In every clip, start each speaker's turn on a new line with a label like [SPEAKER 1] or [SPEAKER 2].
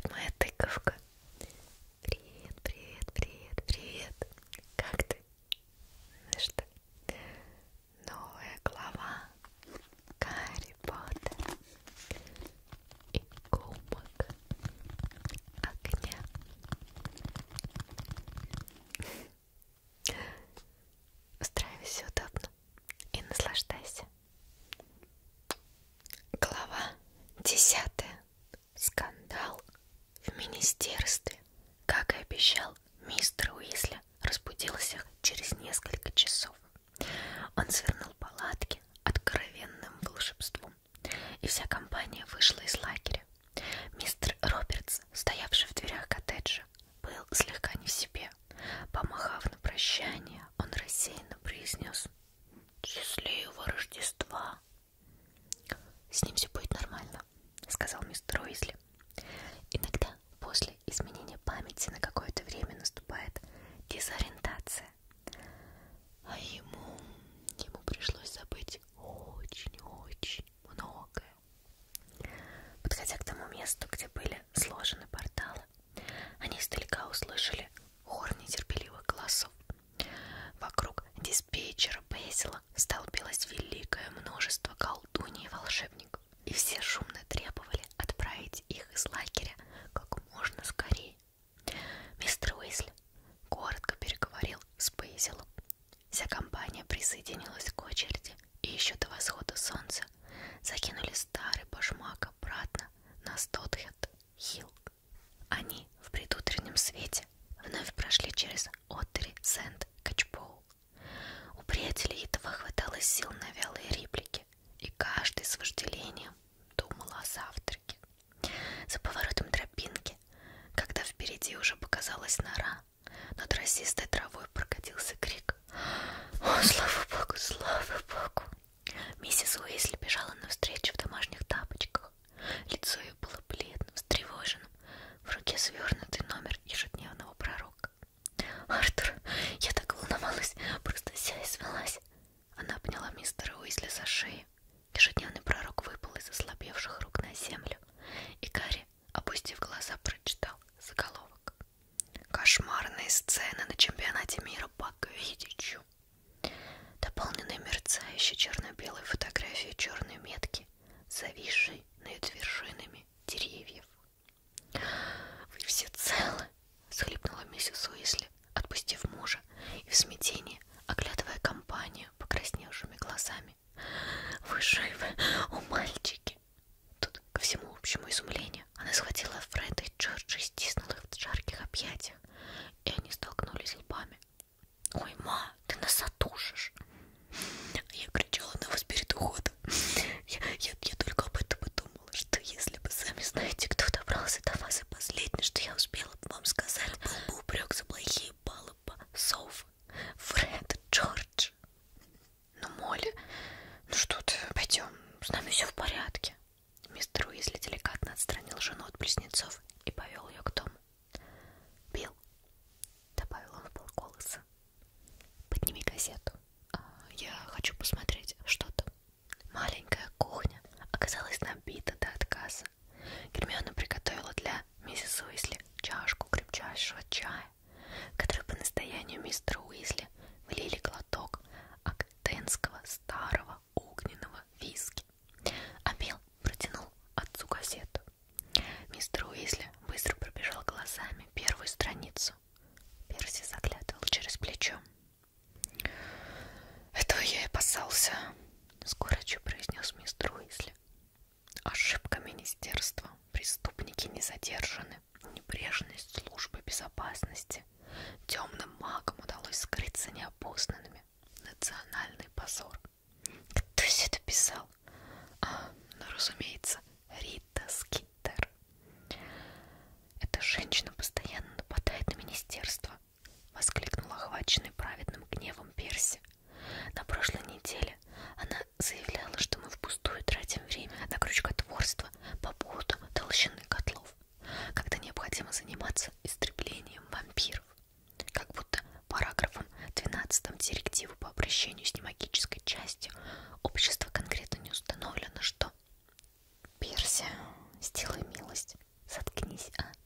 [SPEAKER 1] моя тыковка. Привет, привет, привет, привет. Как ты? Ну что, новая глава Гарри Поттер и Кубок Огня. Устраивайся удобно и наслаждайся. Глава 10. Скандал в министерстве. Как и обещал, мистер Уизли разбудил всех через несколько часов. Он свернул палатки откровенным волшебством, и вся компания вышла из лагеря. Мистер Робертс, стоявший в дверях коттеджа, был слегка не в себе. Помахав на прощание, он рассеянно произнес: «Счастливого Рождества!» «С ним все будет нормально», — сказал мистер Уизли. «Иногда после изменения памяти на какое-то время наступает дезориентация. А ему пришлось забыть очень-очень многое». Подходя к тому месту, где были сложены порталы, они издалека услышали хор нетерпеливых голосов. Вокруг диспетчера Бейсила столпилось великое множество колдуней и волшебников, и все шумно требовали отправить их из лагеря как можно скорее. Мистер Уизли коротко переговорил с Бейсилом. Вся компания присоединилась к очереди, и еще до восхода солнца закинули старый башмак обратно на Стотхед-Хилл. Они в предутреннем свете вновь прошли через Оттери-Сент-Качпоул. У приятелей едва хватало сил на вялые реплики, и каждый с вожделением думал о завтраке. За поворотом тропинки, когда впереди уже показалась нора, над росистой травой прокатился крик: «О, слава богу, слава богу!» Миссис Уизли бежала навстречу в домашних тапочках. Лицо ее было бледным, встревоженным, в руке свернутый номер ежедневного пророка. «Артур, я так волновалась, просто вся извелась». Она обняла мистера Уизли за шею. Ежедневный пророк выпал из ослабевших рук на землю, и Гарри, опустив глаза, прочитал заголовок: «Кошмарные сцены на чемпионате мира по квиддичу». Дополненной мерцающей черно-белой фотографией черной метки, зависшей над вершинами деревьев. «Вы все целы?» — всхлипнула миссис Уизли, отпустив мужа и в смятении оглядывая компанию покрасневшими глазами. «Вы живы, о мальчики!» Тут, ко всему общему изумлению, она схватила Фреда и Джорджа и стиснула их в жарких объятиях, и они столкнулись лбами. «Ой, ма, ты нас отушишь!» Я кричала на вас перед уходом. Я только об этом и думала, что если бы сами знаете, кто добрался до вас, и последнее, что я успела бы вам сказать, был бы упрек за плохие баллы по Софи, Фред, Джордж. «Ну, Молли, ну что ты, пойдем, с нами все в порядке». Мистер Уизли деликатно отстранил жену от близнецов и повел ее к дому. «Билл», — добавил он вполголоса, — «подними газету. Я хочу посмотреть, что там». Маленькая кухня оказалась набита до отказа. Гермиона приготовила для миссис Уизли чашку крепчайшего чая, в который по настоянию мистера Уизли влили глоток актенского старого огненного виски. А Билл протянул отцу газету. Мистер Уизли быстро пробежал глазами первую страницу. Перси заглядывал через плечо. «Этого я и опасался», — с горечью произнес мистер Уизли. «Ошибка министерства. Преступники не задержаны. Небрежность службы безопасности. Темным магам удалось скрыться неопознанными. Национальный позор». «Кто все это писал?» «Ну, разумеется, Рита Скиттер». «Эта женщина постоянно нападает на министерство», — воскликнул охваченный праведным гневом Перси. «На прошлой неделе она заявляла, что мы впустую тратим время на крючкотворство по поводу толщины котлов, когда необходимо заниматься истреблением вампиров. Как будто параграфом 12 директивы по обращению с немагической частью общества конкретно не установлено, что...» «Перси, сделай милость, заткнись, а?»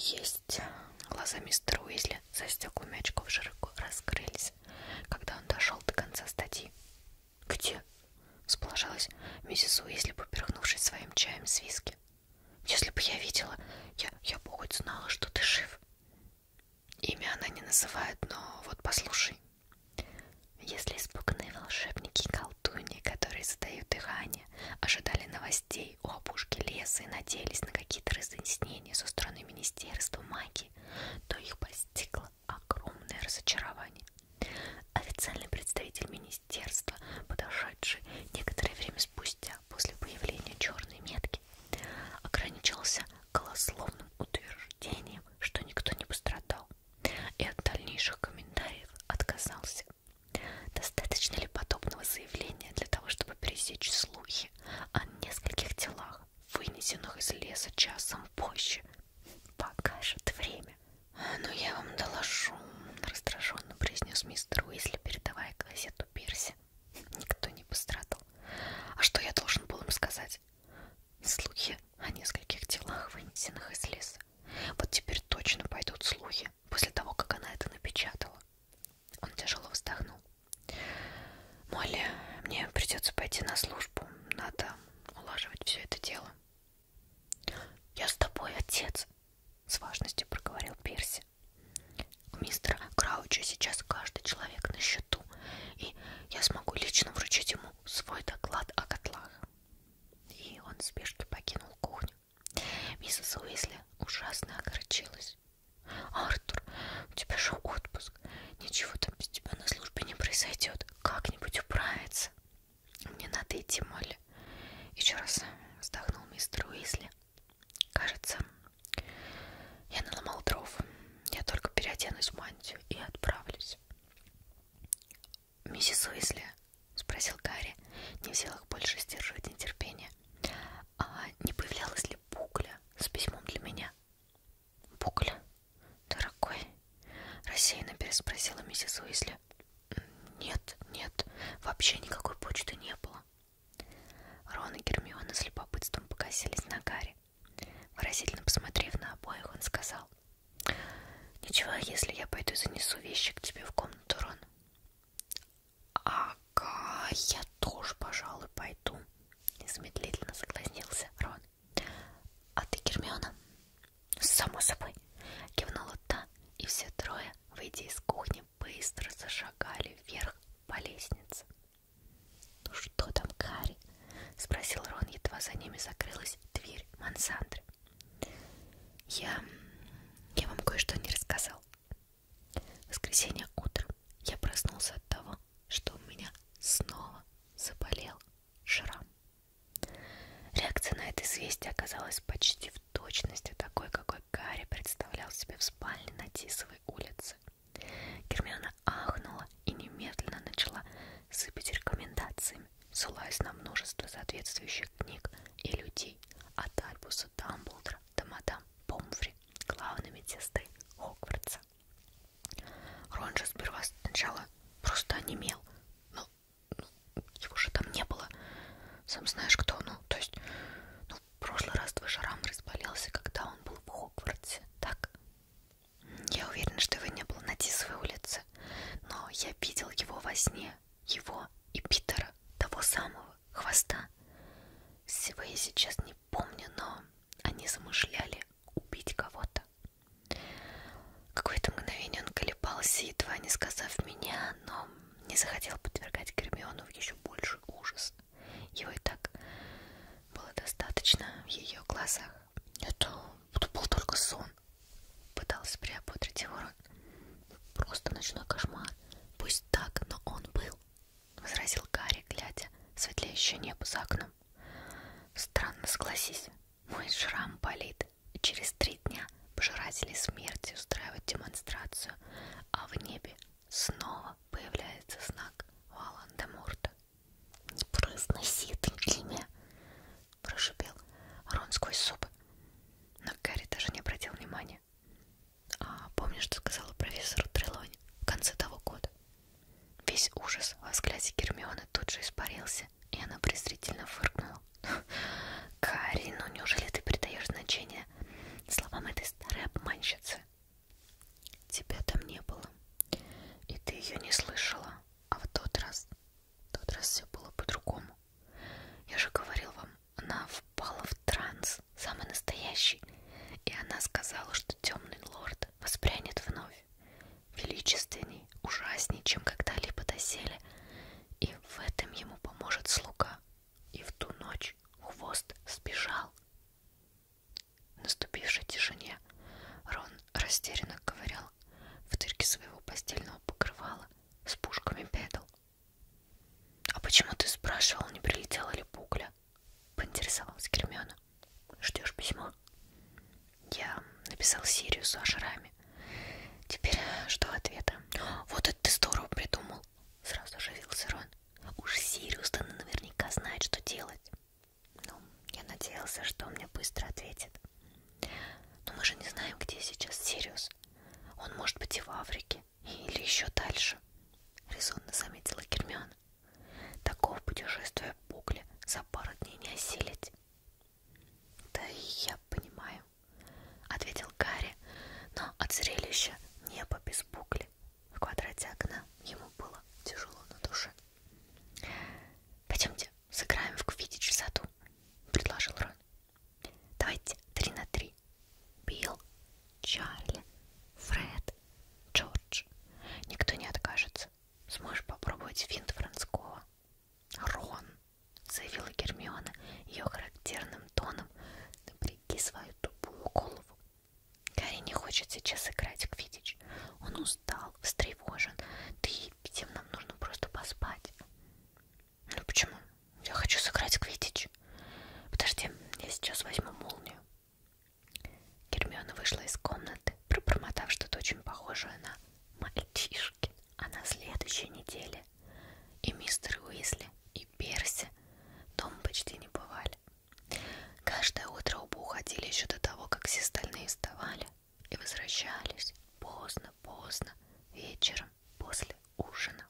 [SPEAKER 1] есть. Глаза мистера Уизли за стеклами очков широко раскрылись, когда он дошел до конца статьи. «Где?» — всполошилась миссис Уизли, поперхнувшись своим чаем с виски. «Если бы я видела, я бы хоть знала, что ты жив». Имя она не называет, но вот послушай. Если испуганные волшебники и колдуньи, которые затаив дыхание, ожидали новостей у опушки леса и надеялись на какие-то разъяснения со стороны Министерства магии, то их постигло огромное разочарование. Официальный представитель министерства, подошедший некоторое время спустя после появления черной метки, ограничился голословным утверждением, что никто не пострадал, и от дальнейших комментариев отказался. Достаточно ли подобного заявления для того, чтобы пересечь слухи о нескольких телах, вынесенных из леса часом позже? Покажет время. «Ну, я вам доложу», — раздраженно произнес мистер Уизли, передавая газету Перси. «Никто не пострадал. А что я должен был им сказать? Слухи о нескольких телах, вынесенных из леса. Вот теперь точно пойдут слухи, после того, как она это напечатала». Он тяжело вздохнул. «Молли, мне придется пойти на службу. Надо улаживать все это дело». «Я с тобой, отец», — с важностью проговорил Перси. «У мистера Крауча сейчас каждый человек на счету, и я смогу лично вручить ему свой доклад о котлах». И он в спешке покинул кухню. Миссис Уизли ужасно огорчилась. «Артур, у тебя же отпуск. Ничего там без тебя на службе не произойдет. Как-нибудь управиться». «Мне надо идти, Молли». Еще раз вздохнул мистер Уизли. «Кажется, я наломал дров. Я только переоденусь в мантию и отправлюсь». «Миссис Уизли?» — спросил Гарри, не в силах больше сдерживать нетерпение. «А не появлялась ли Букля с письмом для меня?» «Букля, дорогой?» — рассеянно переспросила миссис Уизли. Нет, вообще никакой почты не было». Рон и Гермиона с любопытством покосились на Гарри. Выразительно посмотрев на обоих, он сказал: «Ничего, если я пойду занесу вещи к тебе в комнату, Рон». «Ага, я тоже, пожалуй, пойду», — незамедлительно согласился Рон. «А ты, Гермиона?» «Само собой», — кивнула та, и все трое, выйдя из кухни, быстро зашагали вверх по лестнице. «Ну что там, Гарри?» — спросил Рон, едва за ними закрылась дверь мансарды. Я вам кое-что не рассказал. В воскресенье утром я проснулся от того, что у меня снова заболел шрам. Реакция на это известие оказалась почти в точности такой, какой Гарри представлял себе в спальне на Тисовой улице. Гермиона ахнула и немедленно начала сыпать рекомендациями, ссылаясь на множество соответствующих книг и людей, от Альбуса Дамблдора до мадам Помфри, главной медсестры Хогвартса. Рон же сначала просто онемел. Ну, его же там не было. Сам знаешь кто, то есть, в прошлый раз твой шрам разболелся, когда он был в Хогвартсе, так? Я уверена, что его не было на Тисовой улице, но я видел его во сне, его и Питера, того самого, Хвоста. Всего я сейчас не помню, но они замышляли убить кого-то. Какое-то мгновение он колебался, едва не сказав меня, но не захотел подвергать Гермиону в еще больший ужас. Его и так было достаточно в ее глазах. Это был только сон. Пытался приободрить его Рон. Просто ночной кошмар. Пусть так, но он был, возразил Гарри, глядя в светлеющее небо за окном. Странно, согласись. Мой шрам болит, и через 3 дня пожиратели смерти устраивают демонстрацию, а в небе снова появляется знак Волан-де-Морта. «Не произноси это имя!» — прошипел Рон сквозь зубы. Но Гарри даже не обратил внимания. «А помнишь, что сказала профессору Трелони в конце того года?» Весь ужас во взгляде Гермионы тут же испарился, и она презрительно фыркнула. «Гарри, ну неужели ты придаешь значение словам этой старой обманщицы?» поинтересовалась Гермиона. Ждешь письмо? Я написал Сириусу о шраме. Теперь жду ответа. Вот это ты здорово придумал. Сразу оживился Рон. Уж Сириус-то наверняка знает, что делать. Ну, я надеялся, что он мне быстро ответит. Но мы же не знаем, где сейчас Сириус. Он может быть и в Африке, или еще дальше, резонно заметила Гермиона. Такого путешествия Букле за пару дней не осилить. Да и я понимаю, ответил Гарри, но от зрелища неба без Букли в квадрате окна ему было тяжело на душе. Пойдемте сыграем в квиддич в саду, предложил Рон. Давайте 3 на 3. Билл, Чарли, Фред, Джордж. Никто не откажется. Сможешь попробовать финт Вронского? Рон, заявила Гермиона ее характерным тоном, напряги свою тупую голову. Гарри не хочет сейчас играть в квиддич. Он устал, встревожен. Да и всем нам нужно просто поспать. Ну почему? Я хочу сыграть в квиддич. Подожди, я сейчас возьму молнию. Гермиона вышла из комнаты, пробормотав что-то очень похожее на мальчишки. А на следующей неделе и мистер Уизли, и Перси дома почти не бывали. Каждое утро оба уходили еще до того, как все остальные вставали, и возвращались поздно-поздно, вечером после ужина.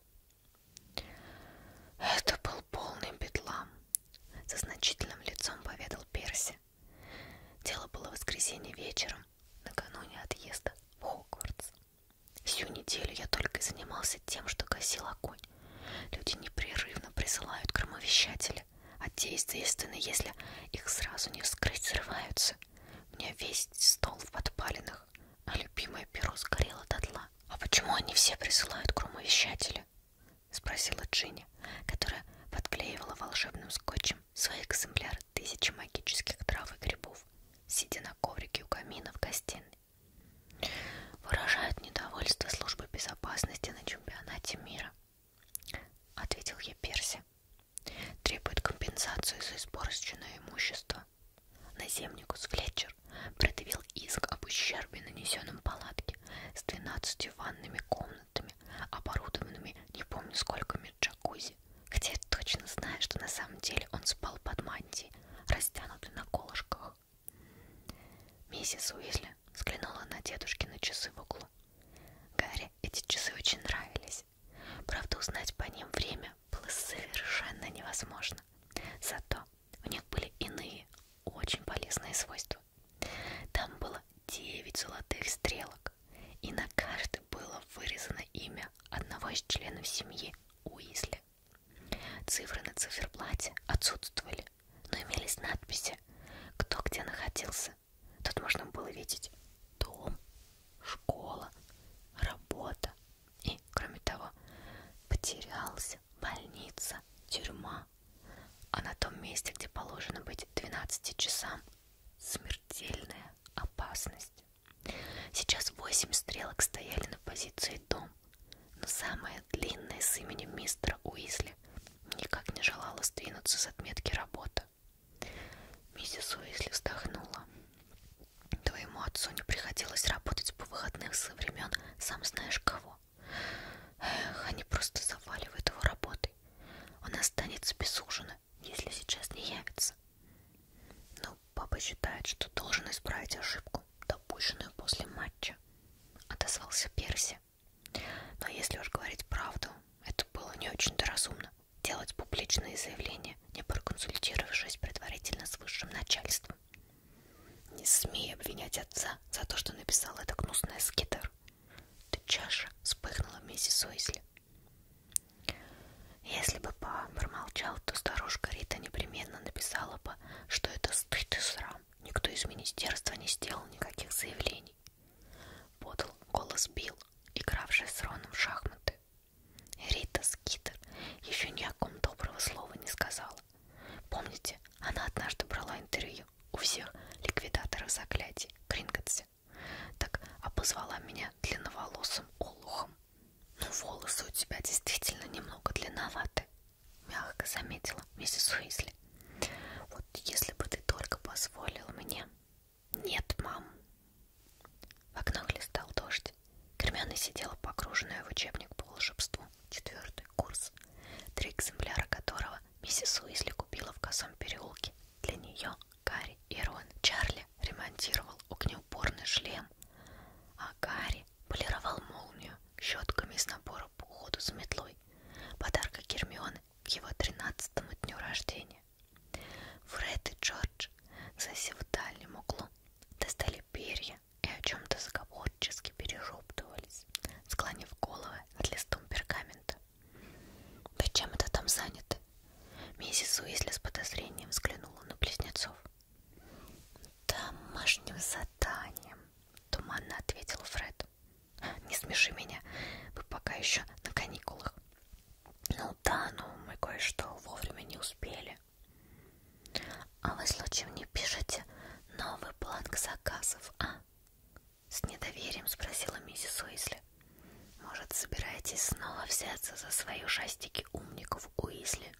[SPEAKER 1] Это был полный бедлам, со значительным лицом поведал Перси. Дело было воскресенье вечером, накануне отъезда в Хогвартс. Всю неделю я только и занимался тем, что гасил огонь. Люди непрерывно присылают громовещатели, а те, естественно, если их сразу не вскрыть, взрываются. У меня весь стол в подпалинах, а любимое перо сгорело дотла. А почему они все присылают громовещатели? Спросила Джинни, которая подклеивала волшебным скотчем свои экземпляры 1000 магических трав и грибов, сидя на коврике у камина в гостиной. Выражают недовольство службы безопасности на чемпионате мира, ответил ей Перси. Требует компенсацию за испорченное имущество. Наземникус Флетчер предъявил иск об ущербе, нанесенном палатке с 12 ванными комнатами, оборудованными не помню сколькими джакузи, хотя я точно знаю, что на самом деле он спал под мантией, растянутый на колышках. Миссис Уизли взглянула на дедушкины часы в углу. Гарри эти часы очень нравились. Правда, узнать по ним время было совершенно невозможно. Зато у них были иные, очень полезные свойства. Там было 9 золотых стрелок, и на каждой было вырезано имя одного из членов семьи Уизли. Цифры на циферблате отсутствовали, но имелись надписи, кто где находился. Тут можно было видеть дом, школа, работа и, кроме того, потерялся, больница, тюрьма. А на том месте, где положено быть 12 часам, смертельная опасность. Сейчас 8 стрелок стояли на позиции дом, но самая длинная с именем мистера Уизли никак не желала сдвинуться с отметки работа. Миссис Уизли вздохнула. Твоему отцу не приходилось работать по выходным со времен сам знаешь кого. Эх, они просто заваливают его работой. Он останется без ужина, если сейчас не явится. Но папа считает, что должен исправить ошибку, допущенную после матча, отозвался Перси. Но если уж говорить правду, это было не очень-то разумно делать публичные заявления, не проконсультировавшись предварительно с высшим начальством. Не смей обвинять отца за то, что написал это гнусное Скитер. Тотчас же вспыхнула миссис Уизли. Если бы папа промолчал, то старушка Рита непременно написала бы, что это стыд и срам. Никто из министерства не сделал никаких заявлений. Подал голос Билл, игравший с Роном в шахматы. Рита Скитер еще ни о ком доброго слова не сказала. Помните, она однажды брала интервью у всех ликвидаторов заклятий Гринготсе. Так обозвала меня длинноволосым олухом. Ну, волосы у тебя действительно немного длинноваты, мягко заметила миссис Уизли. Вот если клининг заказов, а?» С недоверием спросила миссис Уизли. «Может, собираетесь снова взяться за свои ужастики умников Уизли?»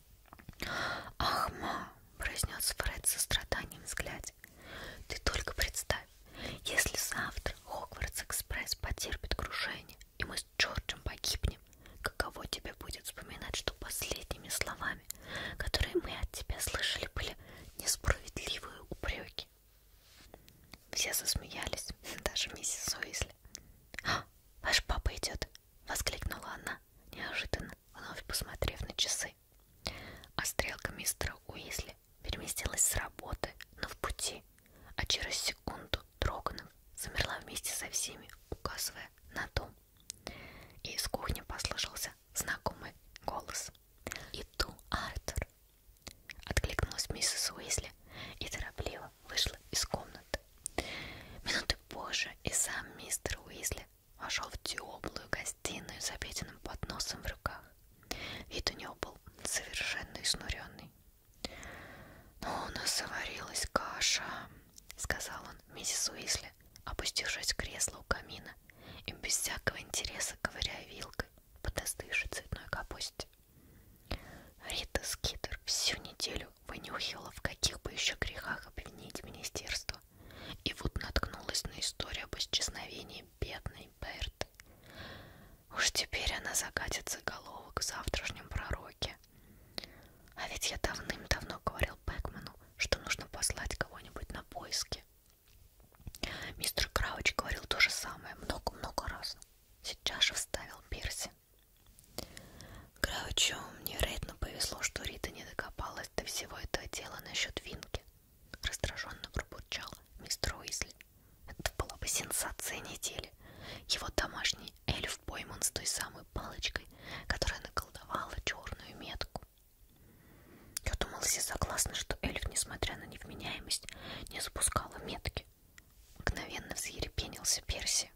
[SPEAKER 1] «Ах, ма!» — произнес Фред со страданием взгляде. «Ты только представь, если завтра Хогвартс-экспресс потерпит крушение, и мы с Джорджем погибнем, каково тебе будет вспоминать, что последними словами, которые мы от тебя слышали, были несправедливые упреки?» Все засмеялись, даже миссис Уизли. «А, ваш папа идет!» — воскликнула она, неожиданно, вновь посмотрев на часы. А стрелка мистера Уизли переместилась с работы, но в пути, а через секунду, дрогнув, замерла вместе со всеми, указывая на дом. И из кухни послышался знакомый голос. «Иду, Артур!» Откликнулась миссис Уизли и торопливо вышла из комнаты. Минуты позже и сам мистер Уизли вошел в теплую гостиную с обеденным подносом в руках. Вид у него был совершенно изнуренный. «Ну, у нас заварилась каша», — сказал он миссис Уизли, опустившись в кресло у камина и без всякого интереса ковыряя вилкой по достывшей цветной капусте. Рита Скитер всю неделю вынюхивала, в каких бы еще грехах обвинить министерство, и вот наткнулась на историю об исчезновении бедной Берты. Уж теперь она закатит заголовок в завтрашнем пророке. А ведь я давным-давно говорил Бэкману, что нужно послать кого-нибудь на поиски. Мистер Крауч говорил то же самое много-много раз. Сейчас же вставил Перси. Краучу невероятно повезло, что Рита не докопалась до всего этого дела насчет Винки. Раздраженно пробурчала мистер Уизли. Это была бы сенсация недели. Его домашний эльф пойман с той самой палочкой, которая наколдовала черную метку. Я думала, все согласны, что эльф, несмотря на невменяемость, не запускала метки. Мгновенно взъерепенился Перси.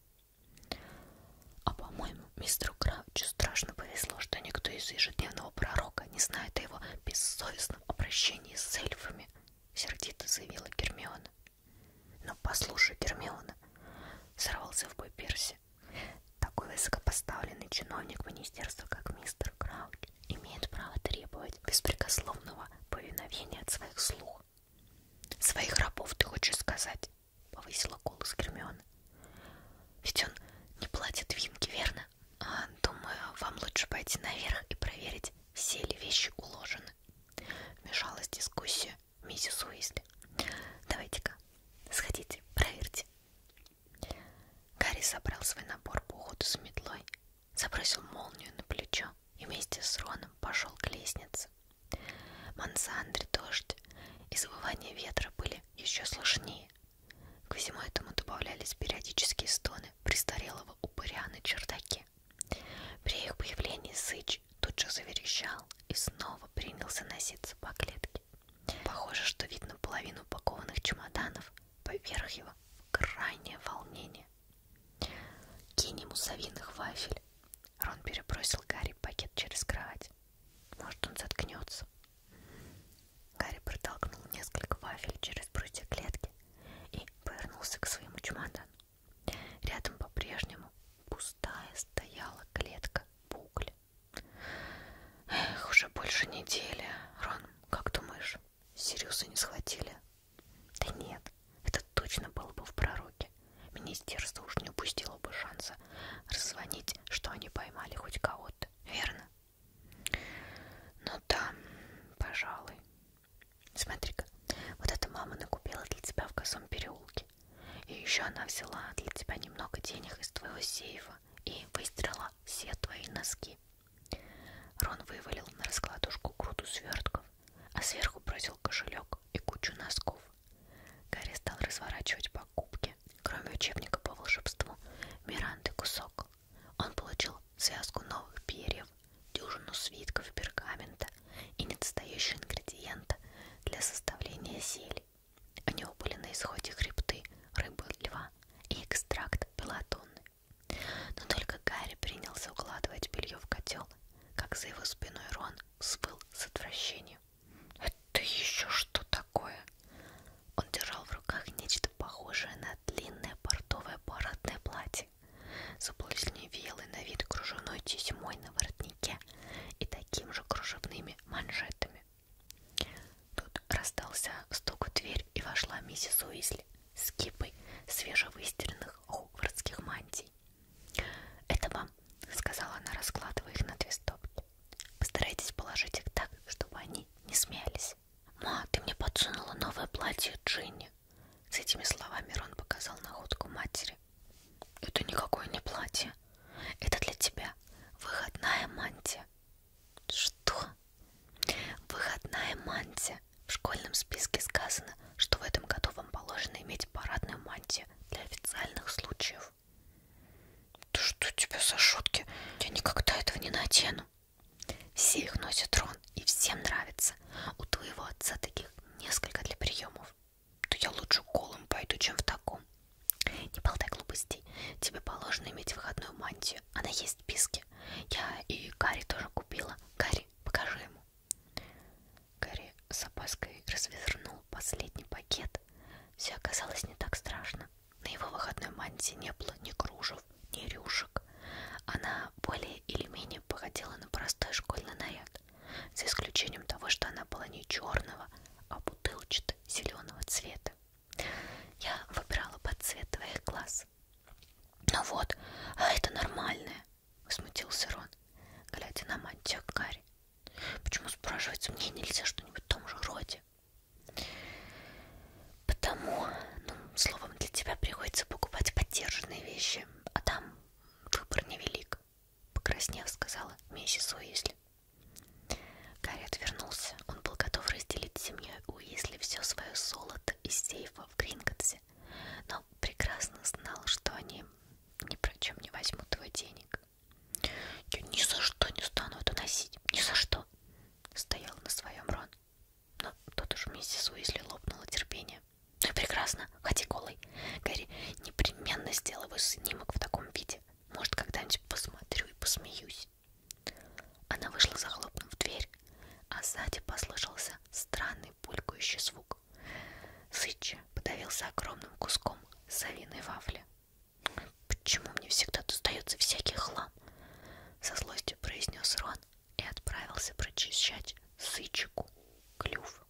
[SPEAKER 1] А по-моему, мистеру Краучу страшно повезло, что никто из ежедневного пророка не знает о его бессовестном обращении с эльфами, сердито заявила Гермиона. Но послушай, Гермиона, сорвался в бой Перси, такой высокопоставленный чиновник министерства, как мистер Крауч, имеет право требовать беспрекословного повиновения от своих слуг. Своих рабов, ты хочешь сказать? Повысила голос Гермиона. Ведь он не платит Винке, верно? Думаю, вам лучше пойти наверх и проверить, все ли вещи уложены. Вмешалась в дискуссию миссис Уизли. Давайте-ка, сходите, проверьте. Гарри собрал свой набор по уходу за метлой, забросил молнию на плечо и вместе с Роном пошел к лестнице. Мансандре, дождь и завывание ветра были еще слышнее. К всему этому добавлялись периодические стоны престарелого упыря на чердаке. При их появлении Сыч тут же заверещал и снова принялся носиться по клетке. Похоже, что видно половину упакованных чемоданов поверх его в крайнее волнение. «Кинь ему совиных вафель!» Рон перебросил Гарри пакет через кровать. «Может, он заткнется?» Гарри протолкнул несколько вафель через прутья клетки и повернулся к своему чемодану. Рядом по-прежнему пустая стояла клетка Пугля. «Эх, уже больше недели. Рон, как думаешь, Сириуса не схватили?» «Да нет, это точно было бы в пророке. Министерство уж не упустило бы шанса раззвонить, что они поймали хоть кого-то, верно?» «Ну да, пожалуй. Смотри-ка, вот эта мама накупила для тебя в косом переулке. И еще она взяла для тебя немного денег из твоего сейфа и выстирала все твои носки». Рон вывалил на раскладушку груду свертков, а сверху бросил кошелек и кучу носков. Гарри стал разворачивать покупки. Кроме учебника по волшебству Миранды кусок, он получил связку новых перьев, дюжину свитков пергамента и недостающие ингредиенты для составления зелий. У него были на исходе хребты рыбы льва и экстракт белладонны. Но только Гарри принялся укладывать белье в котел, как за его спиной Рон взвыл с отвращением. «Это еще что такое?» Он держал в руках нечто похожее раздался стук в дверь, и вошла миссис Уизли с кипой свежевыстиранных хогвартских мантий. «Это вам», — сказала она, раскладывая их на две стопки. «Постарайтесь положить их так, чтобы они не смеялись». «Ма, ты мне подсунула новое платье Джинни». С этими словами Рон показал находку матери. «Это никакое не платье. Это для тебя выходная мантия». «Что?» «Выходная мантия. В школьном списке сказано, что в этом году вам положено иметь парадную мантию для официальных случаев». «Да что у тебя за шутки? Я никогда этого не надену». «Все их носят, Рон, и всем нравится. У твоего отца таких несколько для приемов». «Да я лучше голым пойду, чем в таком». «Не болтай глупостей. Тебе положено иметь выходную мантию. Она есть в списке. Я и Гарри тоже купила. Гарри, покажи ему». Гарри с опаской развернул последний пакет. Все оказалось не так страшно. На его выходной мантии не было ни кружев, ни рюшек. Она более или менее походила на простой школьный наряд, за исключением того, что она была не черного, а бутылочно-зеленого цвета. Я выбирала под цвет твоих глаз. «Ну вот, а это нормальное», — возмутился Рон, глядя на мантию Гарри. «Почему, спрашивается, мне нельзя что-нибудь в том же роде?» «Потому, словом, для тебя приходится покупать подержанные вещи, а там выбор невелик», — покраснев, сказала миссис Уизли. Гарри отвернулся. Он был готов разделить с семьей Уизли все свое золото из сейфа в Гринготсе, но прекрасно знал, что они ни про чем не возьмут его денег. «Я ни за что не стану это носить, ни за что!» — стоял на своем Рон. Но тут уж миссис Уизли лопнула терпение. «Ну и прекрасно, ходи голой. Гарри, непременно сделаю снимок в таком виде. Может, когда-нибудь посмотрю и посмеюсь». Она вышла, захлопнув дверь, а сзади послышался странный булькающий звук. Сыча подавился огромным куском совиной вафли. «Почему мне всегда достается всякий хлам?» — со злостью произнес Рон и отправился прочищать Сычику клюв.